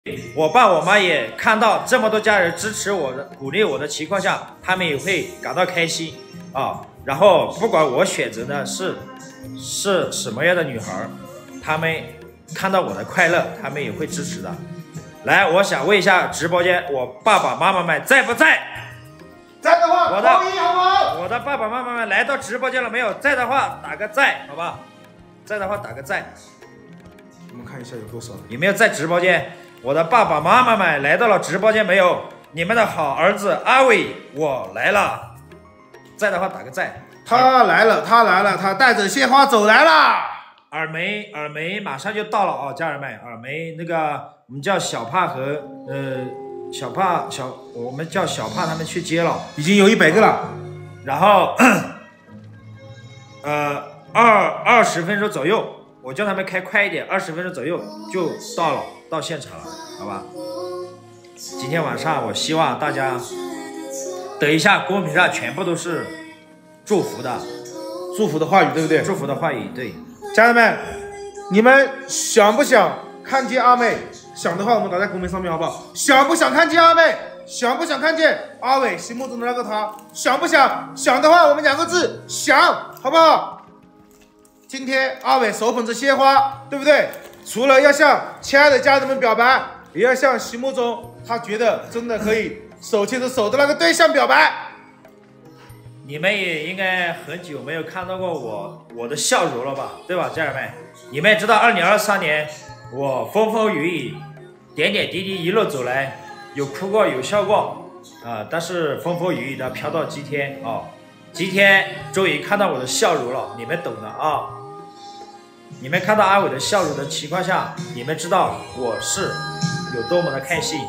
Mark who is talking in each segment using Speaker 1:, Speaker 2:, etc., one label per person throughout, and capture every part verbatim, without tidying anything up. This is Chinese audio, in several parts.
Speaker 1: 我爸我妈也看到这么多家人支持我的、鼓励我的情况下，他们也会感到开心啊。然后不管我选择的是是什么样的女孩，他们看到我的快乐，他们也会支持的。来，我想问一下直播间，我爸爸妈妈们在不在？
Speaker 2: 在的话，
Speaker 1: 我的
Speaker 2: 扣一好不好？
Speaker 1: 我的爸爸妈妈们来到直播间了没有？在的话打个在，好吧？在的话打个在。
Speaker 2: 我们看一下有多少。
Speaker 1: 有没有在直播间？我的爸爸妈妈们来到了直播间没有？你们的好儿子阿伟，我来了。在的话打个在。
Speaker 2: 他来了，他来了，他带着鲜花走来了。
Speaker 1: 耳梅，耳梅马上就到了啊、哦，家人们，耳梅那个我们叫小帕和呃小帕小，我们叫小帕他们去接了，
Speaker 2: 已经有一百个了。
Speaker 1: 然后呃二二十分钟左右。我叫他们开快一点，二十分钟左右就到了，到现场了，好吧？今天晚上我希望大家，等一下公屏上全部都是祝福的，
Speaker 2: 祝福的话语，对不对？
Speaker 1: 祝福的话语，对。
Speaker 2: 家人们，你们想不想看见阿妹？想的话，我们打在公屏上面，好不好？想不想看见阿妹？想不想看见阿伟心目中的那个他？想不想？想的话，我们两个字想，好不好？今天阿伟手捧着鲜花，对不对？除了要向亲爱的家人们表白，也要向心目中他觉得真的可以手牵着手的那个对象表白。
Speaker 1: 你们也应该很久没有看到过我我的笑容了吧，对吧，家人们？你们也知道，二零二三年我风风雨雨、点点滴滴一路走来，有哭过，有笑过啊、呃，但是风风雨雨的飘到今天啊、哦，今天终于看到我的笑容了，你们懂的啊。你们看到阿伟的笑容的情况下，你们知道我是有多么的开心。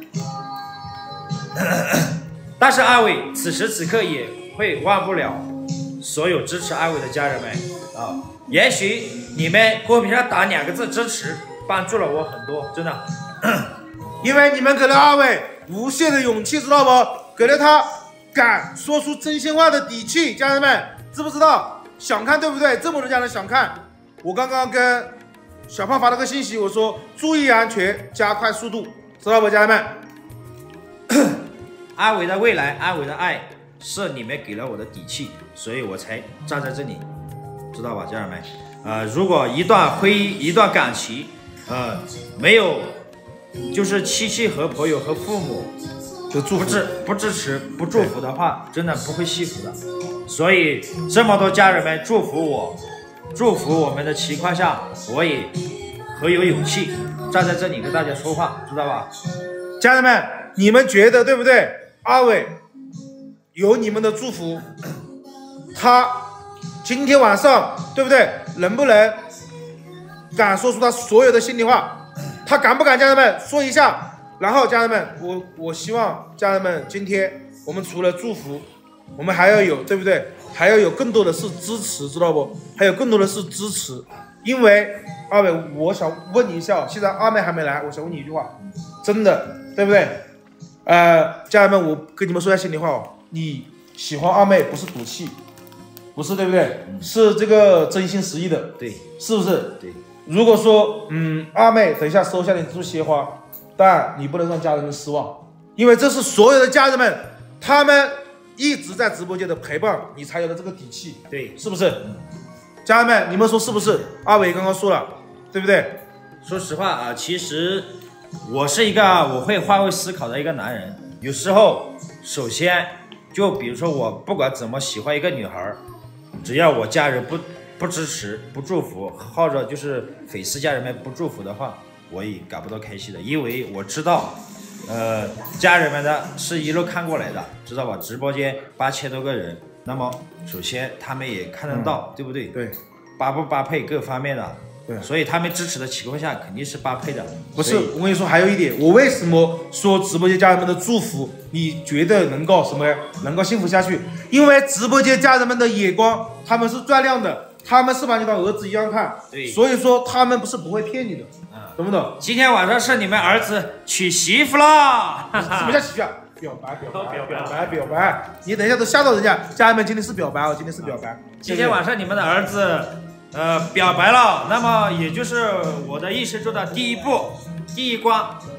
Speaker 1: 但是阿伟此时此刻也会忘不了所有支持阿伟的家人们啊！也许你们公屏上打两个字支持，帮助了我很多，真的。
Speaker 2: 因为你们给了阿伟无限的勇气，知道不？给了他敢说出真心话的底气，家人们知不知道？想看对不对？这么多家人想看。我刚刚跟小胖发了个信息，我说注意安全，加快速度，知道不，家人们？
Speaker 1: 阿伟的未来，阿伟的爱，是你们给了我的底气，所以我才站在这里，知道吧，家人们？呃，如果一段婚姻，一段感情，呃，没有，就是妻妻和朋友和父母
Speaker 2: 就祝福
Speaker 1: 不支不支持不祝福的话，真的不会幸福的。所以这么多家人们祝福我。祝福我们的情况下，我也很有勇气站在这里跟大家说话，知道吧？
Speaker 2: 家人们，你们觉得对不对？阿伟有你们的祝福，他今天晚上对不对？能不能敢说出他所有的心里话？他敢不敢？家人们说一下。然后家人们，我我希望家人们今天我们除了祝福，我们还要有对不对？还要有更多的是支持，知道不？还有更多的是支持，因为阿伟，我想问你一下，现在阿妹还没来，我想问你一句话，真的对不对？呃，家人们，我跟你们说一下心里话哦，你喜欢阿妹不是赌气，不是对不对？嗯、是这个真心实意的，
Speaker 1: 对，
Speaker 2: 是不是？
Speaker 1: 对。
Speaker 2: 如果说嗯，阿妹等一下收下你这束鲜花，但你不能让家人们失望，因为这是所有的家人们，他们一直在直播间的陪伴，你才有了这个底气，
Speaker 1: 对，
Speaker 2: 是不是？嗯、家人们，你们说是不是？阿伟刚刚说了，对不对？
Speaker 1: 说实话啊，其实我是一个我会换位思考的一个男人。有时候，首先就比如说我不管怎么喜欢一个女孩，只要我家人不不支持、不祝福，或者就是粉丝家人们不祝福的话，我也感不到开心的，因为我知道。呃，家人们的是一路看过来的，知道吧？直播间八千多个人，那么首先他们也看得到，嗯、对不对？
Speaker 2: 对，
Speaker 1: 搭不搭配各方面的，
Speaker 2: 对，
Speaker 1: 所以他们支持的情况下肯定是搭配的。
Speaker 2: 不是，我跟你说，还有一点，我为什么说直播间家人们的祝福，你觉得能够什么呀？能够幸福下去？因为直播间家人们的眼光，他们是转亮的，他们是把你当儿子一样看，
Speaker 1: 对，
Speaker 2: 所以说他们不是不会骗你的。懂不懂？
Speaker 1: 今天晚上是你们儿子娶媳妇啦！
Speaker 2: 什么叫媳妇？表白，表白，表白，表白！你等一下都吓到人家，家人们今天是表白哦，今天是表白。
Speaker 1: 今天晚上你们的儿子，呃，表白了，那么也就是我的一生中的第一步，第一关，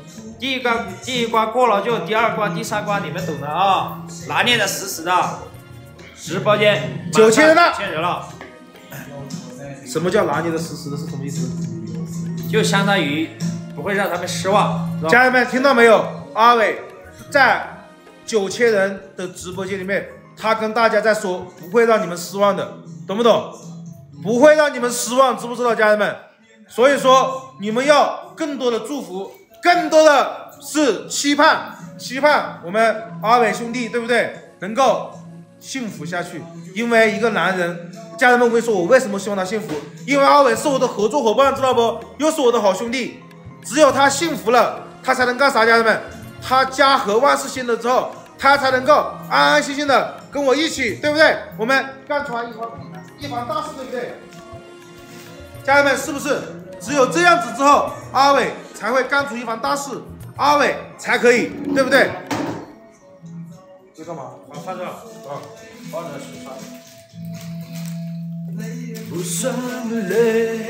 Speaker 1: 第一关第一关过了，就第二关、第三关，你们懂的啊，拿捏的死死的。直播间
Speaker 2: 九千人了，
Speaker 1: 九千人了。
Speaker 2: 什么叫拿捏的死死的？是什么意思？
Speaker 1: 就相当于不会让他们失望。
Speaker 2: 家人们听到没有？阿伟在九千人的直播间里面，他跟大家在说，不会让你们失望的，懂不懂？不会让你们失望，知不知道，家人们？所以说，你们要更多的祝福，更多的是期盼，期盼我们阿伟兄弟，对不对？能够幸福下去。因为一个男人，家人们，我跟你说，我为什么希望他幸福？因为阿伟是我的合作伙伴，知道不？又是我的好兄弟，只有他幸福了，他才能干啥？家人们，他家和万事兴了之后，他才能够安安心心的跟我一起，对不对？我们干出来一番一番大事，对不对？家人们，是不是？只有这样子之后，阿伟才会干出一番大事，阿伟才可以，对不对？这干嘛？
Speaker 1: 啊，放这，啊，放这手上。不算累。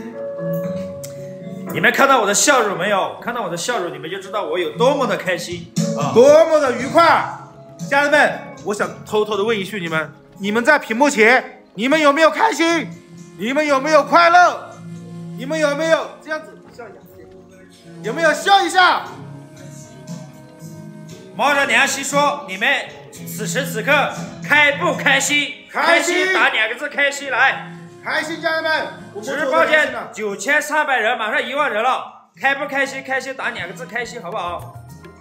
Speaker 1: 你们看到我的笑容没有？看到我的笑容，你们就知道我有多么的开心啊，
Speaker 2: 多么的愉快。家人们，我想偷偷的问一句，你们，你们在屏幕前，你们有没有开心？你们有没有快乐？你们有没有这样子笑一下？有没有笑一下？
Speaker 1: 摸着良心说，你们此时此刻开不开心？
Speaker 2: 开心，
Speaker 1: 打两个字，开心来！
Speaker 2: 开心，家人们！
Speaker 1: 直播间九千三百人，马上一万人了，开不开心？开心打两个字，开心，好不好？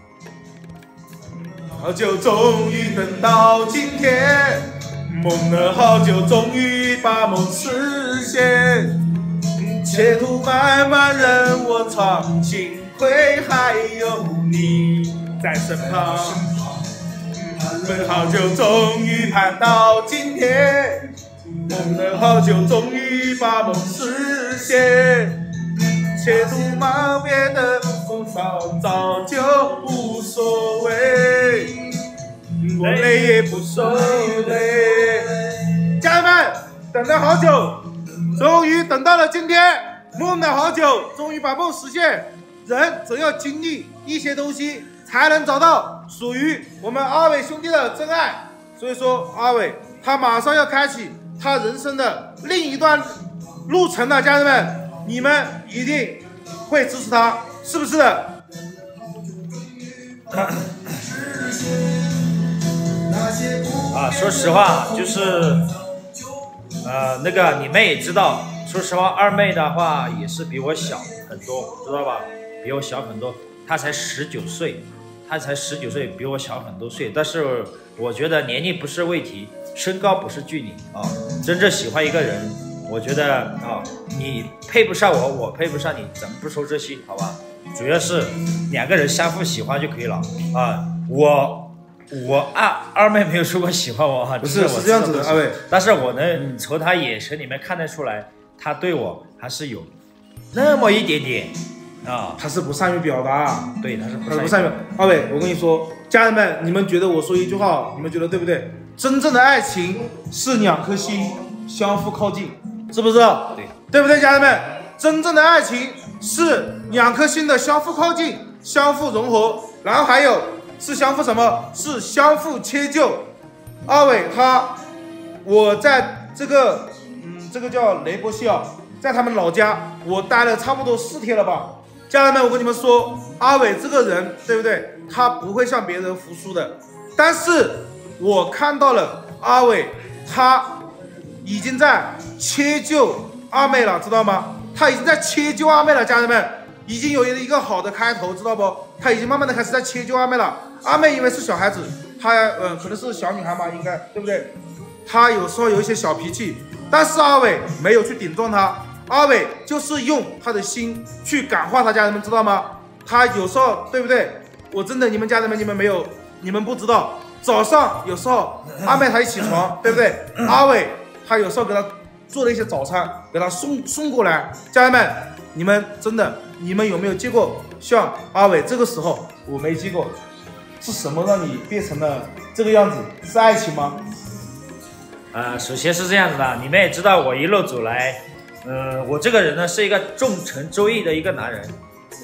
Speaker 2: 好久终于等到今天，梦了好久，终于把梦实现。前途漫漫任我闯，幸亏还有你在身旁。梦好久，终于盼到今天，梦了好久，终于把梦实现。前途漫漫的风霜早就无所谓，我累也不受累。家人们，等了好久，终于等到了今天，梦了好久，终于把梦实现。人总要经历一些东西，才能找到属于我们阿伟兄弟的真爱。所以说，阿伟他马上要开启他人生的另一段路程了，家人们，你们一定会支持他，是不是？
Speaker 1: 啊，说实话，就是，呃，那个你们也知道，说实话，二妹的话也是比我小很多，知道吧？比我小很多，她才十九岁，她才十九岁，比我小很多岁。但是我觉得年龄不是问题，身高不是距离啊。真正喜欢一个人，我觉得啊，你配不上我，我配不上你，咱们不说这些，好吧？主要是两个人相互喜欢就可以了啊。我我二二妹没有说过喜欢我哈，
Speaker 2: 不是是这样子的，二位。
Speaker 1: 但是我能从她眼神里面看得出来，她对我还是有那么一点点。啊，
Speaker 2: 他是不善于表达，
Speaker 1: 对，他是不
Speaker 2: 善于。二位，我跟你说，家人们，你们觉得我说一句话，你们觉得对不对？真正的爱情是两颗心相互靠近，知不知道？
Speaker 1: 对，
Speaker 2: 对不对，家人们？真正的爱情是两颗心的相互靠近、相互融合，然后还有是相互什么？是相互迁就。二位他，我在这个，嗯，这个叫雷伯西尔，在他们老家，我待了差不多四天了吧。家人们，我跟你们说，阿伟这个人，对不对？他不会向别人服输的。但是我看到了阿伟，他已经在切就阿妹了，知道吗？他已经在切就阿妹了，家人们，已经有一个好的开头，知道不？他已经慢慢的开始在切就阿妹了。阿妹因为是小孩子，她呃可能是小女孩嘛，应该对不对？她有时候有一些小脾气，但是阿伟没有去顶撞她。阿伟就是用他的心去感化他，家人们知道吗？他有时候对不对？我真的，你们家人们你们没有，你们不知道。早上有时候阿妹她一起床，对不对？阿伟他有时候给他做了一些早餐，给他送送过来。家人们，你们真的，你们有没有见过像阿伟这个时候？我没见过，是什么让你变成了这个样子？是爱情吗？
Speaker 1: 呃，首先是这样子的，你们也知道我一路走来。呃，我这个人呢是一个重情重义的一个男人，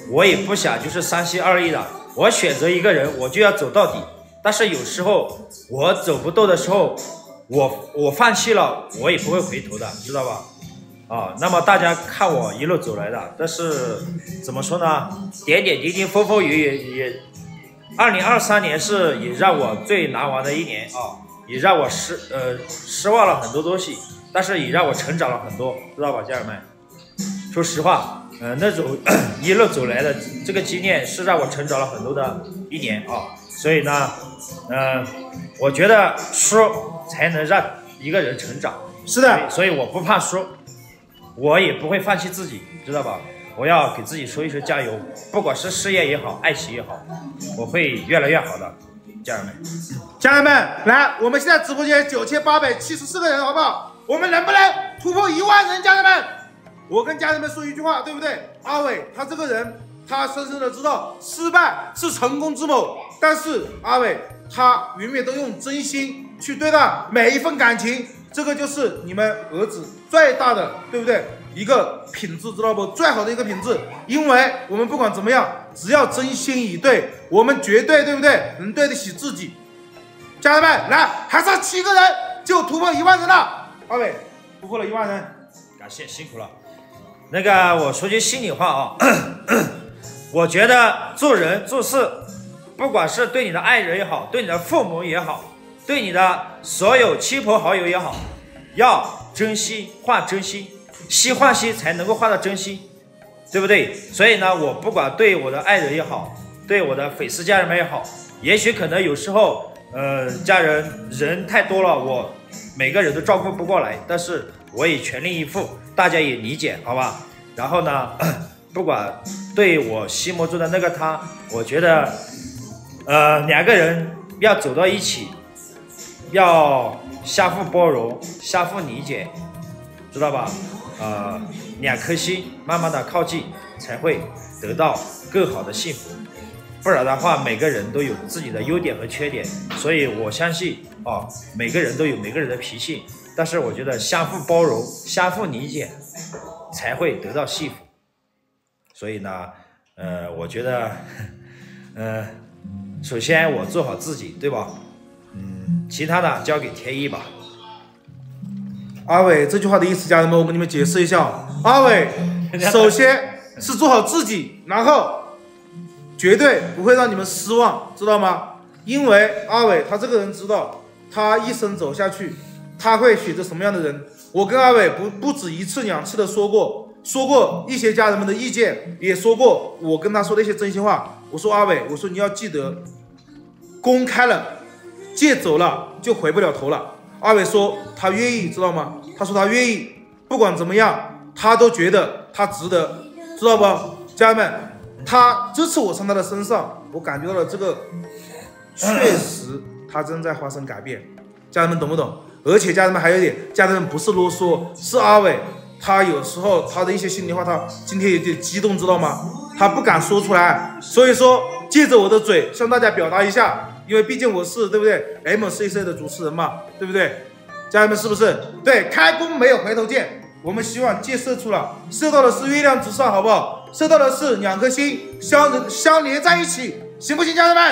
Speaker 1: 我也不想就是三心二意的，我选择一个人我就要走到底。但是有时候我走不动的时候，我我放弃了，我也不会回头的，知道吧？啊，那么大家看我一路走来的，但是怎么说呢？点点滴滴，风风雨雨也。二零二三年是也让我最难忘的一年啊，也让我失呃失望了很多东西，但是也让我成长了很多，知道吧，家人们？说实话，呃，那种一路走来的这个经验是让我成长了很多的一年啊，所以呢，呃，我觉得输才能让一个人成长。
Speaker 2: 是的，
Speaker 1: 所以我不怕输，我也不会放弃自己，知道吧？我要给自己说一声加油，不管是事业也好，爱情也好，我会越来越好的，家人们。
Speaker 2: 家人们，来，我们现在直播间九千八百七十四个人，好不好？我们能不能突破一万人？家人们，我跟家人们说一句话，对不对？阿伟他这个人，他深深的知道失败是成功之母，但是阿伟他永远都用真心去对待每一份感情，这个就是你们儿子最大的，对不对？一个品质，知道不？最好的一个品质，因为我们不管怎么样，只要真心以对，我们绝对，对不对？能对得起自己。家人们，来，还差七个人就突破一万人了。阿伟突破了一万人，
Speaker 1: 感谢，辛苦了。那个，我说句心里话啊，我觉得做人做事，不管是对你的爱人也好，对你的父母也好，对你的所有亲朋好友也好，要真心换真心。心换心才能够换到真心，对不对？所以呢，我不管对我的爱人也好，对我的粉丝家人们也好，也许可能有时候，呃，家人人太多了，我每个人都照顾不过来，但是我也全力以赴，大家也理解，好吧？然后呢，不管对我心目中的那个他，我觉得，呃，两个人要走到一起，要相互包容，相互理解，知道吧？呃，两颗心慢慢的靠近，才会得到更好的幸福。不然的话，每个人都有自己的优点和缺点，所以我相信啊，每个人都有每个人的脾气，但是我觉得相互包容、相互理解，才会得到幸福。所以呢，呃，我觉得，呃，首先我做好自己，对吧？嗯，其他的交给天意吧。
Speaker 2: 阿伟这句话的意思，家人们，我跟你们解释一下。阿伟首先是做好自己，然后绝对不会让你们失望，知道吗？因为阿伟他这个人知道，他一生走下去，他会选择什么样的人。我跟阿伟不不止一次两次的说过，说过一些家人们的意见，也说过我跟他说的一些真心话。我说阿伟，我说你要记得，公开了，戒走了就回不了头了。阿伟说他愿意，知道吗？他说他愿意，不管怎么样，他都觉得他值得，知道不？家人们，他这次我从他的身上，我感觉到了这个，确实他正在发生改变。家人们懂不懂？而且家人们还有一点，家人们不是啰嗦，是阿伟，他有时候他的一些心里话，他今天有点激动，知道吗？他不敢说出来，所以说借着我的嘴向大家表达一下。因为毕竟我是，对不对 ？M C C 的主持人嘛，对不对？家人们是不是？对，开弓没有回头箭。我们希望箭射出了，射到的是月亮之上，好不好？射到的是两颗心相相连在一起，行不行，家人们？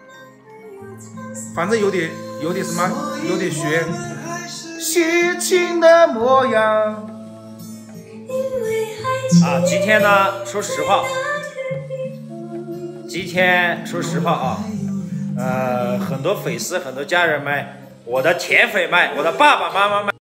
Speaker 2: 反正有点有点什么，有点学写情的模样。
Speaker 1: 啊，今天呢，说实话，今天说实话啊。呃，很多粉丝，很多家人们，我的铁粉们，我的爸爸妈妈们。